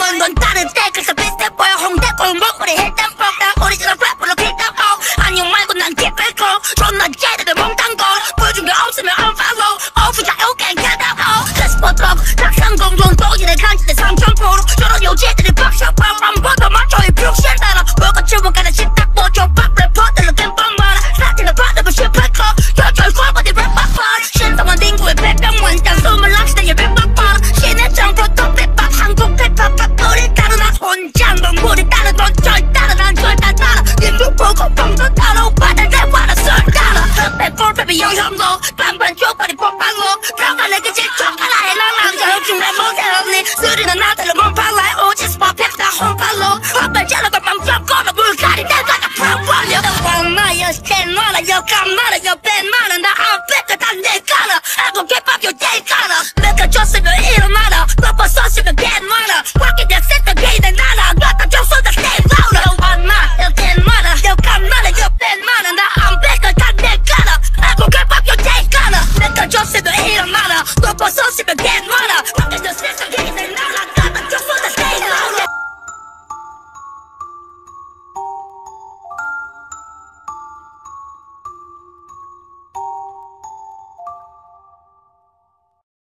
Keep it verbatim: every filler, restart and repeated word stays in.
건 넌 다른 때 그래서 비슷해 보여. 홍대 골목 우리 힐단 뽕다 오리지널 랩으로 킬다고. 안녕 말고 난 기필코 존나 쟤들을 몽땅 걸 보여준 게 없으면 unfollow. 오프자 오케이 켜다고. 스포트업 닭상공 돈 도지를 간지대 삼천 프로 저런 요지들이 박셔파 람보도 맞춰이 푹실 따라 뭐가 주문가는 식탁 보조 밥 래퍼들로 땜빵 많아 사진을 받으면 실패커 결절 골반이 랩박파 신성한 인구의 백병 원장 숨을 낚시대에 랩박파 신의 정보 또 랩박 한국 랩박파 우리 따로 나 혼자 넌 우리 따로 넌절 따라 난 절대 따라 님도 보고 뻥도 따라 오빠들 대화를 썰 따라 랩볼 랩이 영형도 반반 쪽발이 폭발로 평안의 그 질척하나 해나랑 중 내 모델 언니 쓰리는 아들을 몸팔라 오지 스파 펩다 홈팔로 헛발 잘라가 맘좀 걸어 물갈이 내가다 팡벌려 왕마여 스탠마라 여감마라 여밴마라 나 앞에가 다내 가라 하고 개밥요 내 가라 내가 줬으면 일어나라 너버 썼으면 댄마라 확인 약세다 게이네 나라 갖다 줬어다 stay louder 왕마 여댄마라 여감마라 여밴마라 나 앞에가 다내 가라 하고 개밥요 내 가라 내가 줬으면 일어나라 너버 썼으면 댄마라 확인 약세다 게이네 나라